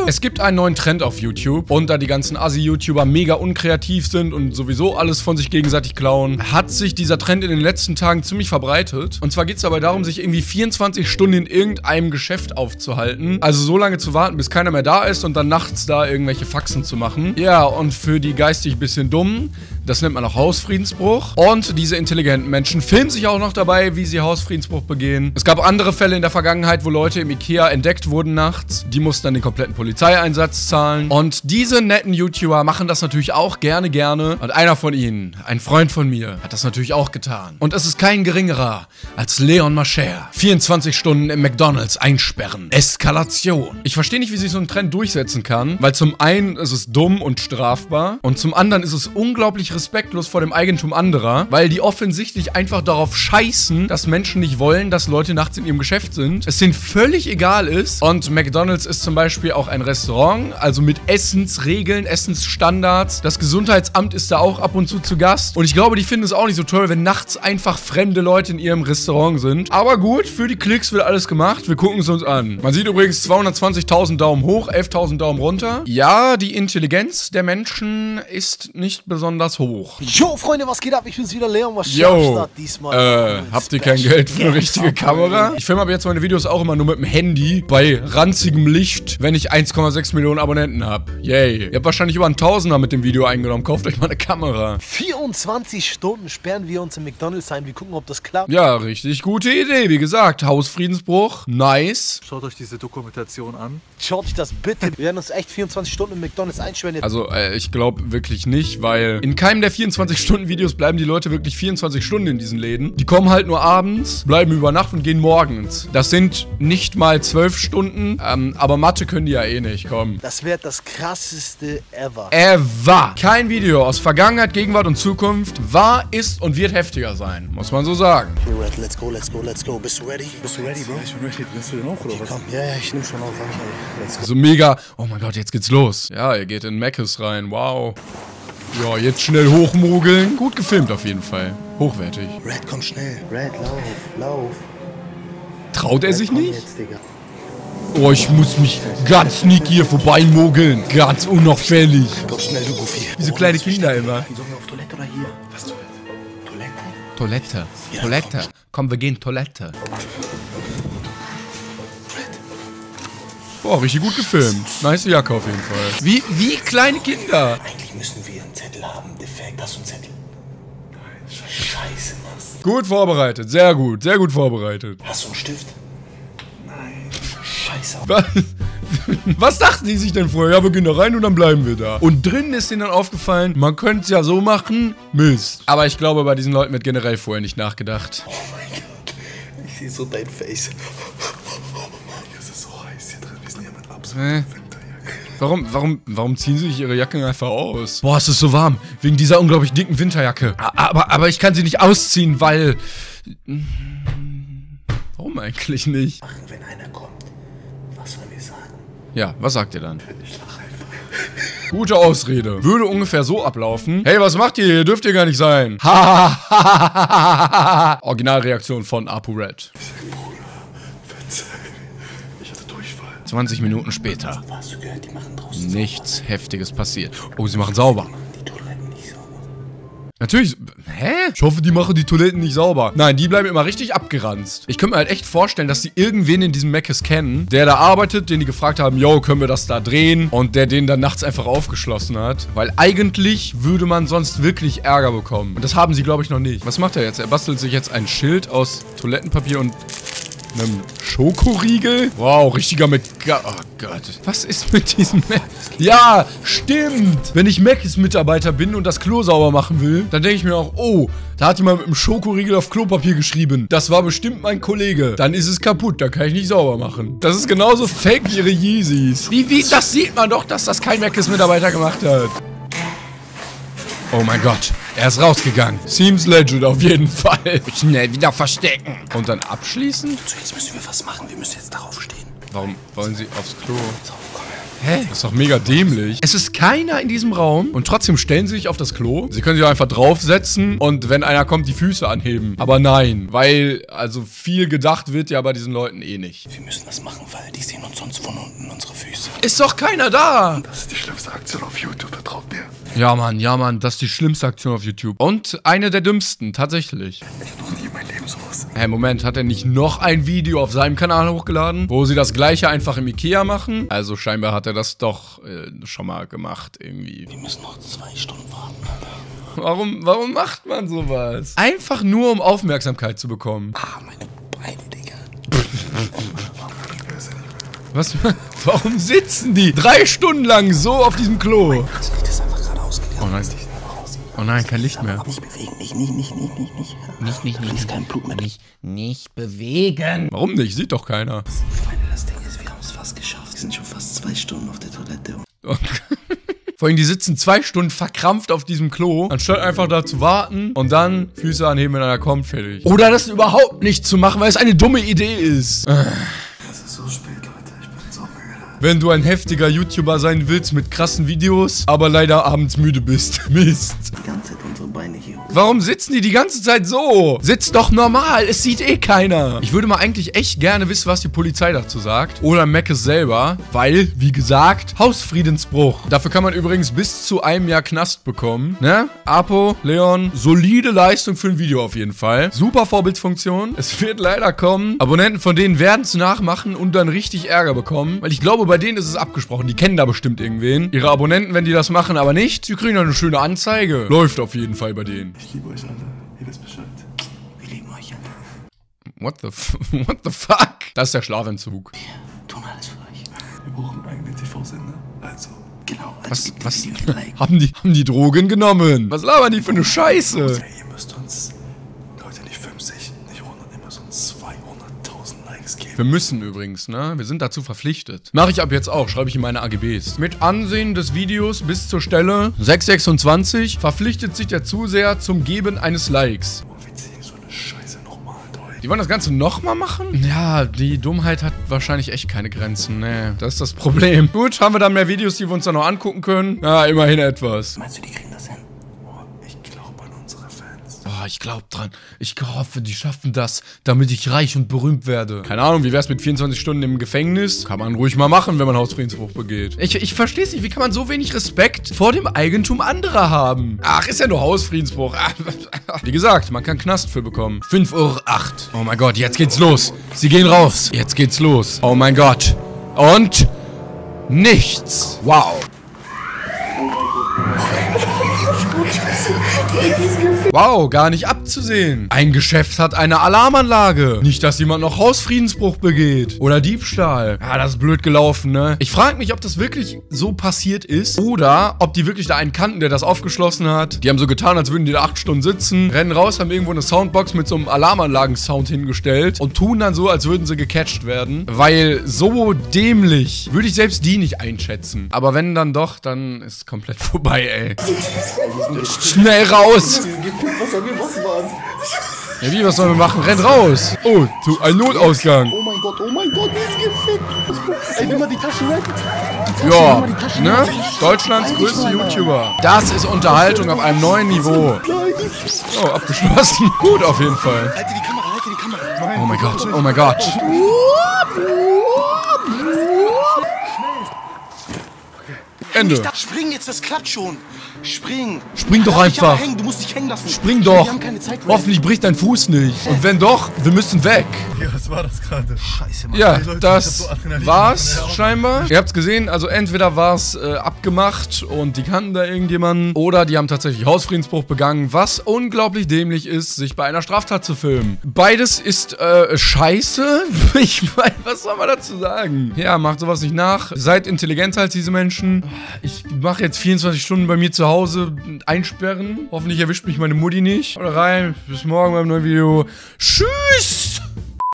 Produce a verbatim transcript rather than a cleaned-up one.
Es gibt einen neuen Trend auf YouTube und da die ganzen Assi-YouTuber mega unkreativ sind und sowieso alles von sich gegenseitig klauen, hat sich dieser Trend in den letzten Tagen ziemlich verbreitet. Und zwar geht es dabei darum, sich irgendwie vierundzwanzig Stunden in irgendeinem Geschäft aufzuhalten. Also so lange zu warten, bis keiner mehr da ist und dann nachts da irgendwelche Faxen zu machen. Ja, und für die geistig ein bisschen Dummen, das nennt man auch Hausfriedensbruch. Und diese intelligenten Menschen filmen sich auch noch dabei, wie sie Hausfriedensbruch begehen. Es gab andere Fälle in der Vergangenheit, wo Leute im Ikea entdeckt wurden nachts. Die mussten dann den kompletten Polizeieinsatz zahlen. Und diese netten YouTuber machen das natürlich auch gerne, gerne. Und einer von ihnen, ein Freund von mir, hat das natürlich auch getan. Und es ist kein geringerer als Leon Mascher. vierundzwanzig Stunden im McDonald's einsperren. Eskalation. Ich verstehe nicht, wie sich so ein Trend durchsetzen kann, weil zum einen ist es dumm und strafbar und zum anderen ist es unglaublich respektlos vor dem Eigentum anderer, weil die offensichtlich einfach darauf scheißen, dass Menschen nicht wollen, dass Leute nachts in ihrem Geschäft sind. Es denen völlig egal ist. Und McDonald's ist zum Beispiel auch ein Restaurant, also mit Essensregeln, Essensstandards. Das Gesundheitsamt ist da auch ab und zu zu Gast. Und ich glaube, die finden es auch nicht so toll, wenn nachts einfach fremde Leute in ihrem Restaurant sind. Aber gut, für die Klicks wird alles gemacht. Wir gucken es uns an. Man sieht übrigens zweihundertzwanzigtausend Daumen hoch, elftausend Daumen runter. Ja, die Intelligenz der Menschen ist nicht besonders hoch. Jo, Freunde, was geht ab? Ich bin's wieder, Leon Mascher. Jo, äh, habt ihr kein Geld für eine richtige Kamera? Ich filme aber jetzt meine Videos auch immer nur mit dem Handy, bei ranzigem Licht, wenn ich eins Komma sechs Millionen Abonnenten habe. Yay. Ihr habt wahrscheinlich über einen Tausender mit dem Video eingenommen. Kauft euch mal eine Kamera. vierundzwanzig Stunden sperren wir uns im McDonald's ein. Wir gucken, ob das klappt. Ja, richtig gute Idee. Wie gesagt, Hausfriedensbruch. Nice. Schaut euch diese Dokumentation an. Schaut euch das bitte. Wir werden uns echt vierundzwanzig Stunden im McDonald's einsperren. Also, äh, ich glaube wirklich nicht, weil in keinem der vierundzwanzig Stunden Videos bleiben die Leute wirklich vierundzwanzig Stunden in diesen Läden. Die kommen halt nur abends, bleiben über Nacht und gehen morgens. Das sind nicht mal zwölf Stunden, ähm, aber Mathe können die ja eh nicht, komm. Das wäre das krasseste ever. Ever. Kein Video aus Vergangenheit, Gegenwart und Zukunft war, ist und wird heftiger sein, muss man so sagen. Okay, Red, let's go, let's go, let's go. Bist du ready? Bist du ready, Bro? Ich bin ready. Nimmst du den auf, oder Okay, was? komm. Ja, ja, ich nehm schon auf. Let's go. So mega, oh mein Gott, jetzt geht's los. Ja, ihr geht in Mc's rein, wow. Ja, jetzt schnell hochmogeln. Gut gefilmt auf jeden Fall. Hochwertig. Red, komm schnell. Red, lauf, lauf. Traut er Red, sich komm nicht? jetzt, Digga. Oh, ich muss mich ganz sneaky hier vorbeimogeln. Ganz unauffällig. Komm schnell, du Goofy. Wie so kleine Kinder immer. Sollen wir auf Toilette oder hier? Was Toilette? Toilette? Toilette. Ja, Toilette. Komm, wir gehen Toilette. Boah, richtig gut gefilmt. Nice Jacke auf jeden Fall. Wie, wie kleine Kinder. Eigentlich müssen wir einen Zettel haben. Defekt, hast du einen Zettel? Nein, scheiße, Mann. Gut vorbereitet. Sehr gut. Sehr gut vorbereitet. Hast du einen Stift? Nein. Scheiße. Was, was dachten die sich denn vorher? Ja, wir gehen da rein und dann bleiben wir da. Und drinnen ist ihnen dann aufgefallen, man könnte es ja so machen. Mist. Aber ich glaube, bei diesen Leuten wird generell vorher nicht nachgedacht. Oh mein Gott. Ich sehe so dein Face. Es ist so heiß hier drin. Wir sind ja mit absolut Hä? Winterjacke. Warum, warum, warum ziehen sie sich ihre Jacken einfach aus? Boah, es ist so warm. Wegen dieser unglaublich dicken Winterjacke. Aber, aber ich kann sie nicht ausziehen, weil... Warum eigentlich nicht? Machen, wenn einer kommt. Was sollen wir sagen? Ja, was sagt ihr dann? Ich lache einfach. Gute Ausrede. Würde ungefähr so ablaufen. Hey, was macht ihr hier? Dürft ihr gar nicht sein. Ha. Originalreaktion von ApuRed. Bruder, verzeih mir. Ich hatte Durchfall. zwanzig Minuten später. Hast du gehört, die machen draußen Nichts Heftiges passiert. Oh, sie machen sauber. die Toiletten nicht sauber. Natürlich. Hä? Ich hoffe, die machen die Toiletten nicht sauber. Nein, die bleiben immer richtig abgeranzt. Ich könnte mir halt echt vorstellen, dass die irgendwen in diesem Mc's kennen, der da arbeitet, den die gefragt haben, yo, können wir das da drehen? Und der den dann nachts einfach aufgeschlossen hat. Weil eigentlich würde man sonst wirklich Ärger bekommen. Und das haben sie, glaube ich, noch nicht. Was macht er jetzt? Er bastelt sich jetzt ein Schild aus Toilettenpapier und einem Schokoriegel? Wow, richtiger Mc... Oh Gott. Was ist mit diesem Mac? Ja, stimmt. Wenn ich Mc's-Mitarbeiter bin und das Klo sauber machen will, dann denke ich mir auch, oh, da hat jemand mit einem Schokoriegel auf Klopapier geschrieben. Das war bestimmt mein Kollege. Dann ist es kaputt, da kann ich nicht sauber machen. Das ist genauso fake wie ihre Yeezys. Wie, wie, das sieht man doch, dass das kein Mc's-Mitarbeiter gemacht hat. Oh mein Gott, er ist rausgegangen. Seems legit auf jeden Fall. Schnell wieder verstecken. Und dann abschließen? So, jetzt müssen wir was machen. Wir müssen jetzt darauf stehen. Warum wollen sie aufs Klo? So, komm her. Hä? Das ist doch mega dämlich. Es ist keiner in diesem Raum und trotzdem stellen sie sich auf das Klo. Sie können sich einfach draufsetzen und wenn einer kommt, die Füße anheben. Aber nein, weil, also viel gedacht wird ja bei diesen Leuten eh nicht. Wir müssen das machen, weil die sehen uns sonst von unten, unsere Füße. Ist doch keiner da! Das ist die schlimmste Aktion auf YouTube, vertraut mir. Ja, Mann, ja, Mann, das ist die schlimmste Aktion auf YouTube. Und eine der dümmsten, tatsächlich. Ich hab noch nie in meinem Leben sowas. Hä, Moment, hat er nicht noch ein Video auf seinem Kanal hochgeladen, wo sie das gleiche einfach im Ikea machen? Also scheinbar hat er das doch äh, schon mal gemacht, irgendwie. Wir müssen noch zwei Stunden warten, Alter. Warum, warum macht man sowas? Einfach nur, um Aufmerksamkeit zu bekommen. Ah, meine Beine, Digga. Was? Warum sitzen die drei Stunden lang so auf diesem Klo? Das Licht ist einfach gerade ausgegangen. Oh nein. Oh nein, kein Licht mehr. Nicht bewegen, nicht, nicht, nicht, nicht, nicht, nicht. Nicht, nicht, nicht. Fließt kein Blut mehr. Nicht, nicht bewegen. Warum nicht? Sieht doch keiner. Freunde, das Ding ist, wir haben es fast geschafft. Wir sind schon fast zwei Stunden auf der Toilette. Vor allem, die sitzen zwei Stunden verkrampft auf diesem Klo, anstatt einfach da zu warten und dann Füße anheben, wenn einer kommt, fertig. Oder das überhaupt nicht zu machen, weil es eine dumme Idee ist. Es ist so spät, Leute. Ich bin so müde. Wenn du ein heftiger YouTuber sein willst mit krassen Videos, aber leider abends müde bist. Mist. Die ganze Zeit unsere Beine hier hoch. Warum sitzen die die ganze Zeit so? Sitzt doch normal, es sieht eh keiner. Ich würde mal eigentlich echt gerne wissen, was die Polizei dazu sagt. Oder Mac es selber, weil, wie gesagt, Hausfriedensbruch. Dafür kann man übrigens bis zu einem Jahr Knast bekommen. Ne? Apo, Leon, solide Leistung für ein Video auf jeden Fall. Super Vorbildfunktion. Es wird leider kommen. Abonnenten von denen werden es nachmachen und dann richtig Ärger bekommen. Weil ich glaube, bei denen ist es abgesprochen. Die kennen da bestimmt irgendwen. Ihre Abonnenten, wenn die das machen, aber nicht, die kriegen dann eine schöne Anzeige. Läuft auf jeden Fall bei denen. Ich liebe euch alle. Ihr wisst Bescheid. Wir lieben euch alle. What the, f what the fuck? Das ist der Schlafentzug. Wir tun alles für euch. Wir brauchen einen eigenen T V-Sender. Also. Genau. Also Was, gebt dem was? Video ein Like. haben, die, haben die Drogen genommen? Was labern die für eine Scheiße? Ey, ihr müsst uns, Leute, nicht fünfzig, nicht hundert, immer so zweihunderttausend Likes geben. Wir müssen übrigens, ne? Wir sind dazu verpflichtet. Mache ich ab jetzt auch, schreibe ich in meine A G Bs. Mit Ansehen des Videos bis zur Stelle sechs sechsundzwanzig verpflichtet sich der Zuseher zum Geben eines Likes. Oh, wir ziehen so eine Scheiße nochmal durch. Die wollen das Ganze nochmal machen? Ja, die Dummheit hat wahrscheinlich echt keine Grenzen. Nee, das ist das Problem. Gut, haben wir dann mehr Videos, die wir uns dann noch angucken können? Ja, immerhin etwas. Meinst du, die kriegen das hin? Oh, ich glaube an unsere Fans. Oh, ich glaube dran. Ich hoffe, die schaffen das, damit ich reich und berühmt werde. Keine Ahnung, wie wär's mit vierundzwanzig Stunden im Gefängnis? Kann man ruhig mal machen, wenn man Hausfriedensbruch begeht. Ich, ich verstehe es nicht. Wie kann man so wenig Respekt vor dem Eigentum anderer haben? Ach, ist ja nur Hausfriedensbruch. Wie gesagt, man kann Knast für bekommen. fünf Uhr acht. Oh mein Gott, jetzt geht's los. Sie gehen raus. Jetzt geht's los. Oh mein Gott. Und nichts. Wow. Wow, gar nicht abzusehen. Ein Geschäft hat eine Alarmanlage. Nicht, dass jemand noch Hausfriedensbruch begeht. Oder Diebstahl. Ja, das ist blöd gelaufen, ne? Ich frage mich, ob das wirklich so passiert ist. Oder ob die wirklich da einen kannten, der das aufgeschlossen hat. Die haben so getan, als würden die da acht Stunden sitzen. Rennen raus, haben irgendwo eine Soundbox mit so einem Alarmanlagen-Sound hingestellt. Und tun dann so, als würden sie gecatcht werden. Weil so dämlich würde ich selbst die nicht einschätzen. Aber wenn dann doch, dann ist komplett vorbei, ey. Schnell raus! Was sollen wir machen, Mann? Ja, wie, was sollen wir machen? Renn raus! Oh, zu, ein Notausgang. Oh mein Gott, oh mein Gott, die ist gefickt. Ey, nimm mal die Taschen weg. Ja, ne? Deutschlands größte YouTuber. Das ist Unterhaltung auf einem neuen Niveau. Oh, abgeschlossen. Gut, auf jeden Fall. Halte die Kamera, halte die Kamera. Oh mein Gott, oh mein Gott. Ende. Spring jetzt, das klappt schon. Spring. Spring doch Lass dich einfach. aber hängen, du musst dich hängen lassen. Spring doch. Wir haben keine Zeit. Hoffentlich bricht dein Fuß nicht. Und wenn doch, wir müssen weg. Ja, was war das gerade? Scheiße, Mann. Ja, Leute, ich hab das so Adrenalin war's von der scheinbar. Ihr habt's gesehen, also entweder war's äh, abgemacht und die kannten da irgendjemanden oder die haben tatsächlich Hausfriedensbruch begangen, was unglaublich dämlich ist, sich bei einer Straftat zu filmen. Beides ist äh, scheiße. Ich meine, was soll man dazu sagen? Ja, macht sowas nicht nach. Seid intelligenter als diese Menschen. Ich mache jetzt vierundzwanzig Stunden bei mir zu Hause einsperren. Hoffentlich erwischt mich meine Mutti nicht. Oder rein. Bis morgen beim neuen Video. Tschüss!